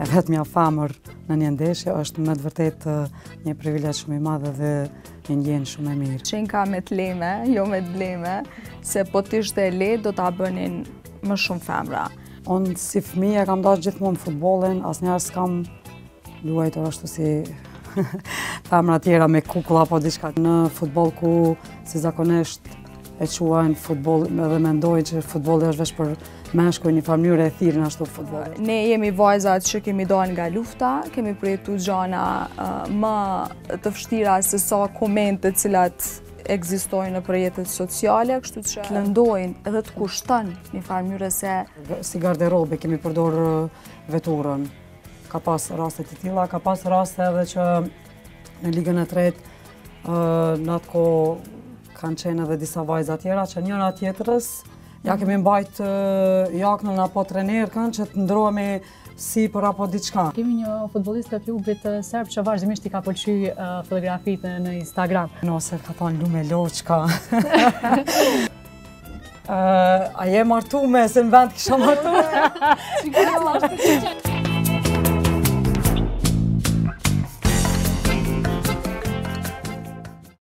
vetmja famër në një ndeshje është me të vërtet një privilegj shumë i madh dhe një ndjenjë shumë e mirë. Qenka me të leme, jo me të bleme, se po t'ishte e lehtë do ta bënin më shumë femra. Unë si fëmijë kam dashur gjithmonë futbollin, asnjëherë s'kam luajtur ashtu si femra tjera me kukull apo diçka. Në futboll ku si zakonisht e quajnë futboll edhe mendojnë që futbolli është vetëm për meshkuj, një mënyrë e thirrën ashtu futbolli. Ne jemi vajzat që kemi dalë nga lufta, kemi përjetuar gjëra më të vështira se sa komente të cilat ekzistojnë në rrjetet sociale, kështu që lëndojnë edhe të kushton në një mënyrë se si garderobe kemi përdor veturën. Ka pas raste të tilla, ka pas raste edhe që në ligën e tretë në atë kohë kanë qenë edhe disa vajza tjera që njëra tjetrës ja kemi mbajt jaknën apo trenerkën që të ndrohemi sipër apo diçka. Kemi një futbollist të klubit serb që vazhdimisht i ka pëlqyer fotografitë në Instagram. Nëse ka thonë lume loçka. A je martume se në vend kisha martume?